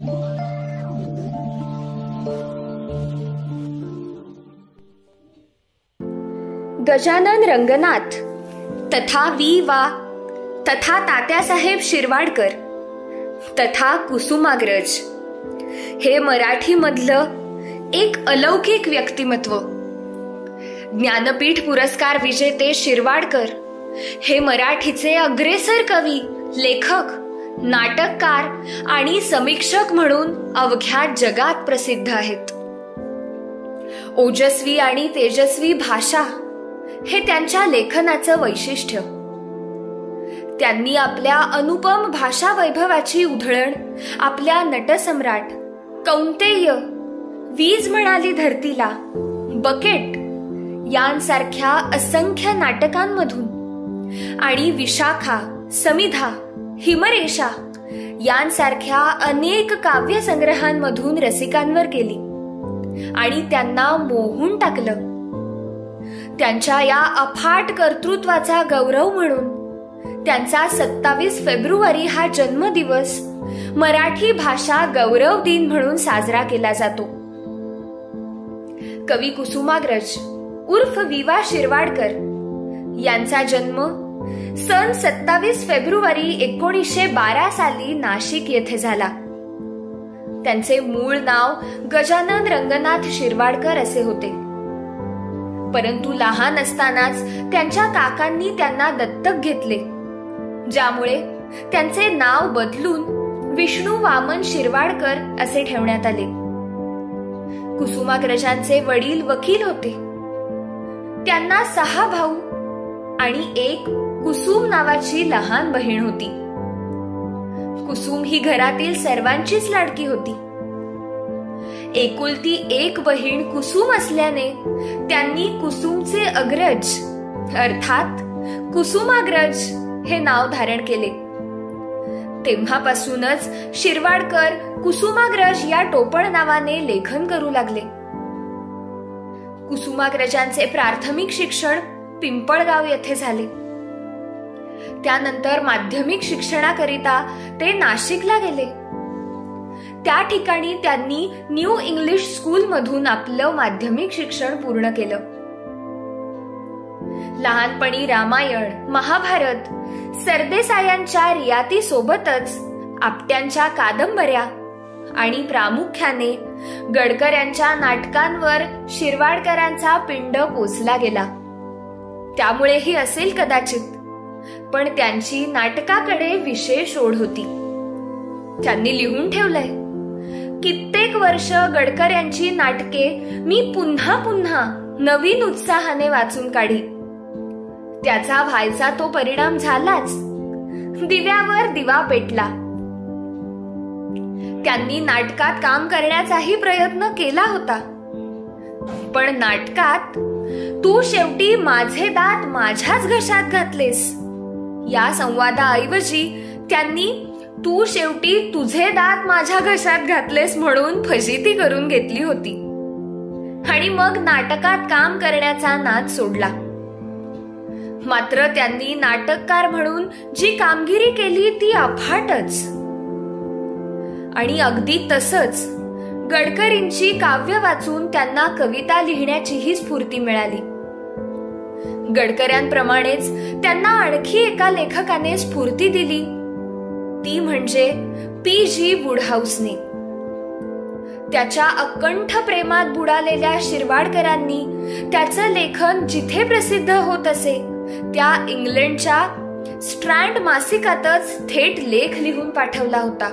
गजानन रंगनाथ तथा वा तथा तात्यासाहेब शिरवाडकर तथा कुसुमाग्रज हे मराठीमधलं एक अलौकिक व्यक्तिमत्व. ज्ञानपीठ पुरस्कार विजेते शिरवाडकर हे मराठीचे अग्रेसर कवी, लेखक, नाटककार आणि समीक्षक म्हणून अवघ्या जगात प्रसिद्ध आहेत. ओजस्वी आणि तेजस्वी भाषा हे त्यांच्या लेखनाचं वैशिष्ट्य. त्यांनी आपल्या अनुपम भाषा वैभवाची उधळण आपल्या नटसम्राट, कौंतेय, वीज म्हणाली धरतीला, बकेट यांसारख्या असंख्य नाटकांमधून आणि विशाखा, समिधा, हिमरेषा यांसारख्या अनेक काव्यसंग्रहांमधून रसिकांवर केली आणि त्यांना मोहून टाकलं. त्यांच्या या अफाट कर्तृत्वाचा गौरव म्हणून त्यांचा 27 फेब्रुवारी हा जन्मदिवस मराठी भाषा गौरव दिन म्हणून साजरा केला जातो. कवी कुसुमाग्रज उर्फ वा शिरवाडकर यांचा जन्म सन 27 फेब्रुवारी 1912 साली नाशिक येथे झाला. त्यांचे मूळ नाव गजानन रंगनाथ शिरवाडकर असे होते. परंतु लहान असतानाच त्यांच्या काकांनी त्यांना दत्तक घेतले, ज्यामुळे त्यांचे नाव बदलून विष्णू वामन शिरवाडकर असे ठेवण्यात आले. कुसुमाग्रजांचे वडील वकील होते. त्यांना 6 भाऊ आणि एक कुसुम नावाची लहान बहीण होती. कुसुम ही घरातील सर्वांचीच लाडकी होती. एकुलती एक बहीण कुसुम असल्याने त्यांनी कुसुमचे अग्रज अर्थात कुसुमाग्रज हे नाव धारण केले. तेव्हापासूनच शिरवाडकर कुसुमाग्रज या टोपण नावाने लेखन करू लागले. कुसुमाग्रजांचे प्राथमिक शिक्षण पिंपळगाव येथे झाले. त्यानंतर माध्यमिक शिक्षणाकरिता ते नाशिकला गेले. त्या ठिकाणी त्यांनी न्यू इंग्लिश स्कूल मधून आपलं माध्यमिक शिक्षण पूर्ण केलं. लहानपणी रामायण, महाभारत, सरदेसायांच्या रियाती सोबतच आपट्यांच्या कादंबऱ्या आणि प्रामुख्याने गडकऱ्यांच्या नाटकांवर शिरवाडकरांचा पिंड पोचला गेला. त्यामुळेही असेल कदाचित, पण त्यांची नाटकाकडे विशेष ओढ होती. त्यांनी लिहून ठेवलंय, कित्येक वर्ष गडकऱ्यांची नाटके मी पुन्हा पुन्हा नवीन उत्साहाने वाचून काढी. त्याचा व्हायचा तो परिणाम झालाच. दिव्यावर दिवा पेटला. त्यांनी नाटकात काम करण्याचाही प्रयत्न केला होता, पण नाटकात तू शेवटी माझे दात माझ्याच घशात घातलेस या संवादाऐवजी त्यांनी तू शेवटी तुझे दात माझ्या घशात घातलेस म्हणून फजिती करून घेतली होती आणि मग नाटकात काम करण्याचा नाद सोडला. मात्र त्यांनी नाटककार म्हणून जी कामगिरी केली ती अफाटच. आणि अगदी तसंच गडकरींची काव्य वाचून त्यांना कविता लिहिण्याचीही स्फूर्ती मिळाली. गडकऱ्यांप्रमाणेच त्यांना आणखी एका लेखकाने स्फूर्ती दिली, ती म्हणजे P.G. वुडहाऊसने. त्याच्या अकंठ प्रेमात बुडालेल्या शिरवाडकरांनी त्याचं लेखन जिथे प्रसिद्ध होत असे त्या इंग्लंडच्या स्ट्रँड मासिकातच थेट लेख लिहून पाठवला होता.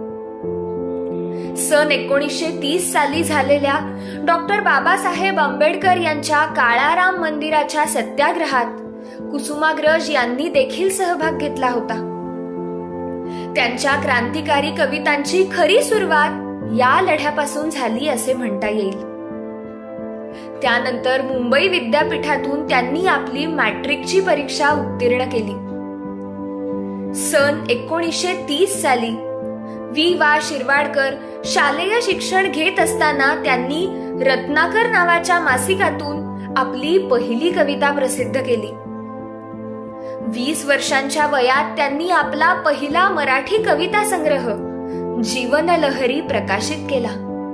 सन 1930 साली झालेल्या डॉक्टर बाबासाहेब आंबेडकर यांच्या काळाराम मंदिराच्या सत्याग्रहात कुसुमाग्रज यांनी देखील सहभाग घेतला होता. त्यांच्या क्रांतिकारी कवितांची खरी सुरुवात या लढ्यापासून झाली असे म्हणता येईल. त्यानंतर मुंबई विद्यापीठातून त्यांनी आपली मॅट्रिकची परीक्षा उत्तीर्ण केली. सन 1930 साली वा शिरवाडकर शालेय शिक्षण घेत असताना त्यांनी रत्नाकर नावाच्या मासिकातून आपली पहिली कविता प्रसिद्ध केली. 20 वर्षांच्या वयात त्यांनी आपला पहिला मराठी कविता संग्रह जीवनलहरी प्रकाशित केला.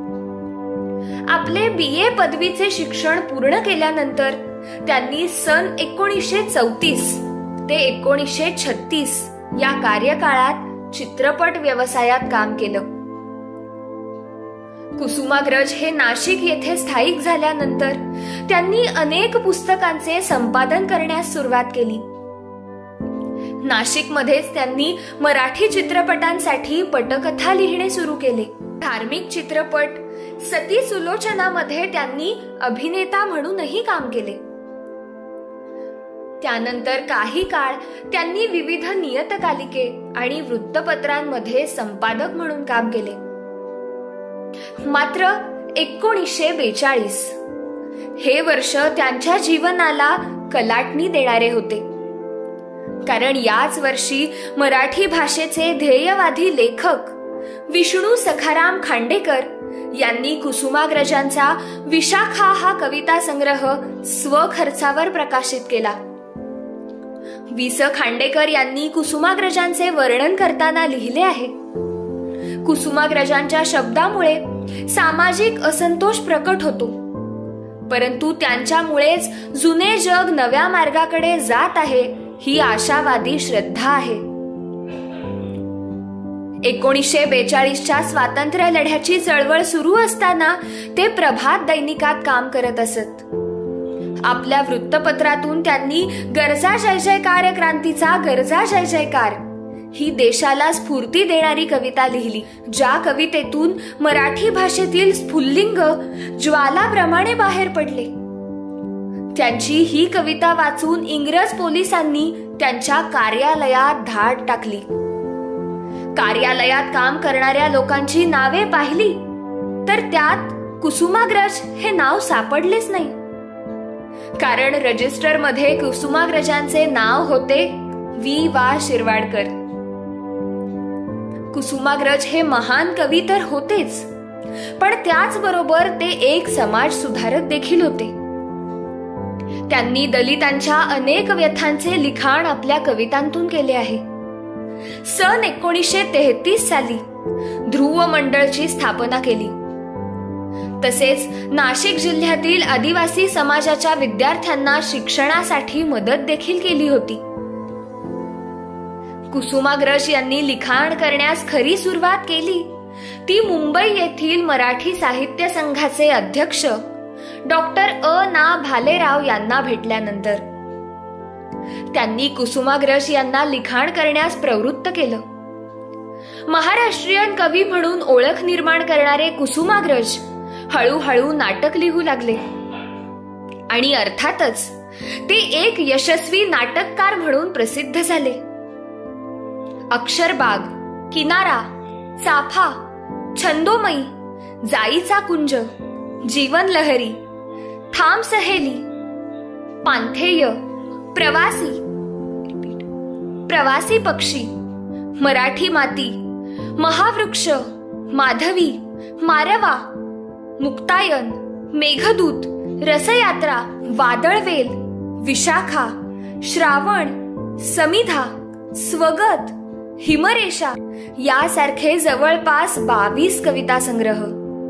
आपले BA पदवीचे शिक्षण पूर्ण केल्यानंतर त्यांनी सन 1934 ते 1936 या कार्यकाळात चित्रपट व्यवसायात काम केलं. कुसुमाग्रज हे नाशिक येथे स्थायिक झाल्यानंतर त्यांनी अनेक पुस्तकांचे संपादन करण्यास सुरुवात केली. नाशिकमध्येच त्यांनी मराठी चित्रपटांसाठी पटकथा लिहिणे सुरू केले. धार्मिक चित्रपट सती सुलोचनामध्ये त्यांनी अभिनेता म्हणूनही काम केले. त्यानंतर काही काळ त्यांनी विविध नियतकालिके आणि वृत्तपत्रांमध्ये संपादक म्हणून काम केले. मात्र 1942 हे वर्ष त्यांच्या जीवनाला कलाटणी देणारे होते, कारण याच वर्षी मराठी भाषेचे ध्येयवादी लेखक विष्णू सखाराम खांडेकर यांनी कुसुमाग्रजांचा विशाखा हा कविता संग्रह स्वखर्चावर प्रकाशित केला. वि.स. खांडेकर यांनी कुसुमाग्रजांचे वर्णन करताना लिहिले आहे, कुसुमाग्रजांच्या शब्दामुळे सामाजिक असंतोष प्रकट होतो, परंतु त्यांच्यामुळेच जुने जग नव्या मार्गाकडे जात आहे ही आशावादी श्रद्धा आहे. 1942च्या स्वातंत्र्य लढ्याची चळवळ सुरू असताना ते प्रभात दैनिकात काम करत असत. आपल्या वृत्तपत्रातून त्यांनी गरजा जय जयकार क्रांतीचा गरजा जय जयकार ही देशाला स्फूर्ती देणारी कविता लिहिली, ज्या कवितेतून मराठी भाषेतील स्फुल्लिंग ज्वालाप्रमाणे बाहेर पडले. त्यांची ही कविता वाचून इंग्रज पोलिसांनी त्यांच्या कार्यालयात धाड टाकली. कार्यालयात काम करणाऱ्या लोकांची नावे पाहिली तर त्यात कुसुमाग्रज हे नाव सापडलेच नाही, कारण रजिस्टरमध्ये कुसुमाग्रजांचे नाव होते वि.वा. शिरवाडकर. कुसुमाग्रज हे महान कवी तर होतेच, पण त्याचबरोबर ते एक समाज सुधारक देखील होते. त्यांनी दलितांच्या अनेक व्यथांचे लिखाण आपल्या कवितांतून केले आहे. सन 1933 साली ध्रुव मंडळची स्थापना केली. तसेच नाशिक जिल्ह्यातील आदिवासी समाजाच्या विद्यार्थ्यांना शिक्षणासाठी मदत देखील केली होती. कुसुमाग्रज यांनी लिखाण करण्यास खरी सुरुवात केली ती मुंबई येथील मराठी साहित्य संघाचे अध्यक्ष डॉक्टर ना भालेराव यांना भेटल्यानंतर. त्यांनी कुसुमाग्रज यांना लिखाण करण्यास प्रवृत्त केलं. महाराष्ट्रीयन कवी म्हणून ओळख निर्माण करणारे कुसुमाग्रज हळूहळू नाटक लिहू लागले आणि अर्थातच ते एक यशस्वी नाटककार म्हणून प्रसिद्ध झाले. अक्षरबाग, किनारा, चाफा, छंदोमयी, जाईचा कुंज, जीवनलहरी, थांब सहेली, पांथेय, प्रवासी पक्षी, मराठी माती, महावृक्ष, माधवी, मारवा, मुक्तायन, मेघदूत, रसयात्रा, वादळवेल, विशाखा, श्रावण, समिधा, स्वगत, हिमरेषा यासारखे जवळपास 22 कविता संग्रह.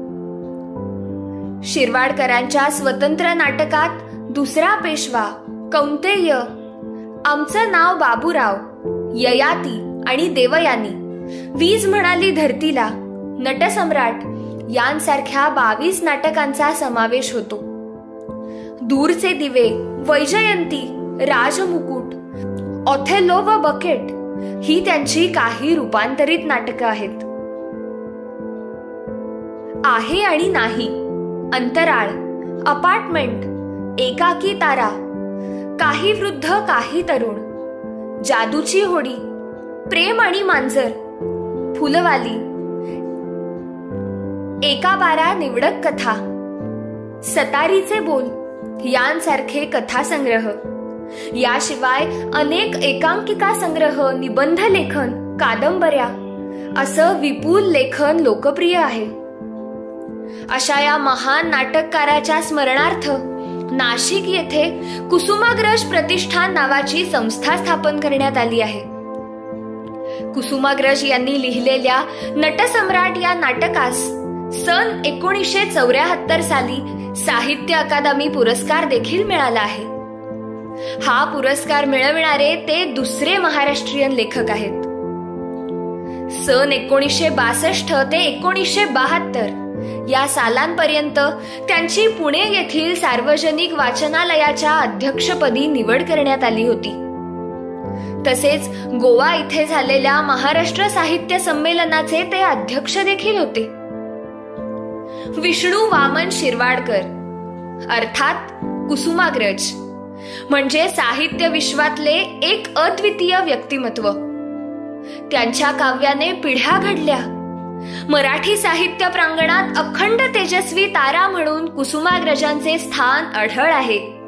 शिरवाडकरांच्या स्वतंत्र नाटकात दुसरा पेशवा, कौंतेय, आमचं नाव बाबूराव, ययाती आणि देवयानी, वीज म्हणाली धरतीला, नटसम्राट यांसारख्या 22 नाटकांचा समावेश होतो. दूरचे दिवे, वैजयंती, राजमुकुट, ऑथेलो व बकेट ही त्यांची काही रूपांतरित नाटकं आहेत. आहे आणि नाही, अंतराळ, अपार्टमेंट, एकाकी तारा, काही वृद्ध काही तरुण, जादूची होडी, प्रेम आणि मांजर, फुलवाली, एका बारा निवडक कथा, सतारीचे बोल यांसारखे कथासंग्रह. याशिवाय अनेक एकांकिका संग्रह, निबंध लेखन, कादंबऱ्या असं विपुल लेखन लोकप्रिय आहे. अशा या महान नाटककाराच्या स्मरणार्थ नाशिक येथे कुसुमाग्रज प्रतिष्ठान नावाची संस्था स्थापन करण्यात आली आहे. कुसुमाग्रज यांनी लिहिलेल्या नटसम्राट या नाटकास सन 1974 साली साहित्य अकादमी पुरस्कार देखील मिळाला आहे. हा पुरस्कार मिळविणारे ते दुसरे महाराष्ट्रीयन लेखक आहेत. सन 1962 ते 1972 या सालांपर्यंत त्यांची पुणे येथील सार्वजनिक वाचनालयाच्या अध्यक्षपदी निवड करण्यात आली होती. तसेच गोवा इथे झालेल्या महाराष्ट्र साहित्य संमेलनाचे ते अध्यक्ष देखील होते. विष्णू वामन शिरवाडकर अर्थात कुसुमाग्रज म्हणजे साहित्य विश्वातले एक अद्वितीय व्यक्तिमत्व. त्यांच्या काव्याने पिढ्या घडल्या. मराठी साहित्य प्रांगणात अखंड तेजस्वी तारा म्हणून कुसुमाग्रजांचे स्थान अढळ आहे.